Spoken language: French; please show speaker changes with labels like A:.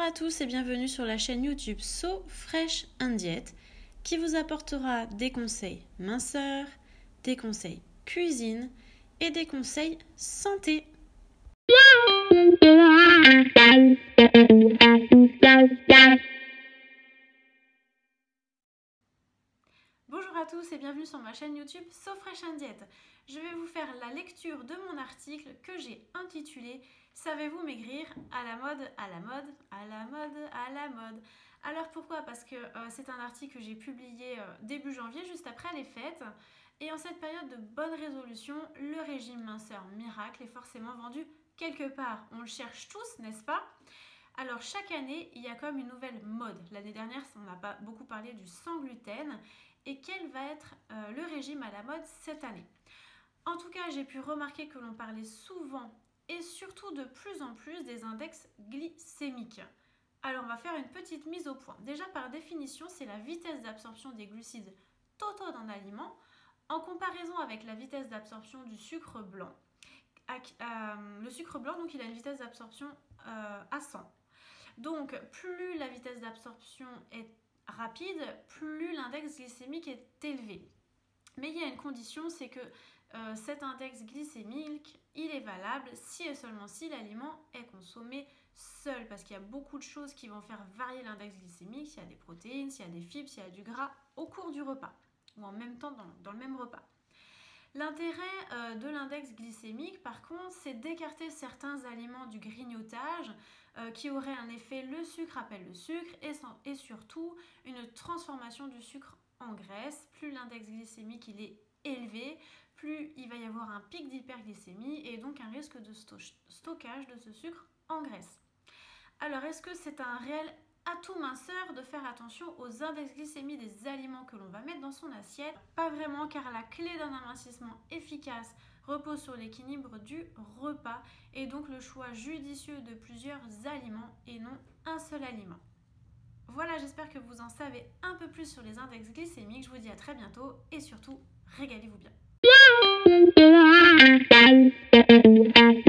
A: à tous et bienvenue sur la chaîne YouTube So Fresh & Diet qui vous apportera des conseils minceur, des conseils cuisine et des conseils santé. Bonjour à tous et bienvenue sur ma chaîne YouTube So Fresh & Diet. Je vais vous faire la lecture de mon article que j'ai intitulé « Savez-vous maigrir à la mode, à la mode, à la mode, à la mode ?» Alors pourquoi? Parce que c'est un article que j'ai publié début janvier, juste après les fêtes. Et en cette période de bonne résolution, le régime minceur miracle est forcément vendu quelque part. On le cherche tous, n'est-ce pas? Alors chaque année, il y a comme une nouvelle mode. L'année dernière, on n'a pas beaucoup parlé du sans gluten. Et quel va être le régime à la mode cette année? En tout cas, j'ai pu remarquer que l'on parlait souvent et surtout de plus en plus des index glycémiques. Alors on va faire une petite mise au point. Déjà par définition, c'est la vitesse d'absorption des glucides totaux d'un aliment en comparaison avec la vitesse d'absorption du sucre blanc. Le sucre blanc, donc, il a une vitesse d'absorption à 100. Donc plus la vitesse d'absorption est rapide, plus l'index glycémique est élevé. Mais il y a une condition, c'est que cet index glycémique, il est valable si et seulement si l'aliment est consommé seul, parce qu'il y a beaucoup de choses qui vont faire varier l'index glycémique, s'il y a des protéines, s'il y a des fibres, s'il y a du gras au cours du repas, ou en même temps dans le même repas. L'intérêt de l'index glycémique, par contre, c'est d'écarter certains aliments du grignotage qui auraient un effet le sucre appelle le sucre et surtout une transformation du sucre en graisse. Plus l'index glycémique il est élevé, plus il va y avoir un pic d'hyperglycémie et donc un risque de stockage de ce sucre en graisse. Alors, est-ce que c'est un réel atout minceur de faire attention aux index glycémie des aliments que l'on va mettre dans son assiette? Pas vraiment, car la clé d'un amincissement efficace repose sur l'équilibre du repas et donc le choix judicieux de plusieurs aliments et non un seul aliment. Voilà, j'espère que vous en savez un peu plus sur les index glycémiques. Je vous dis à très bientôt et surtout, régalez-vous bien.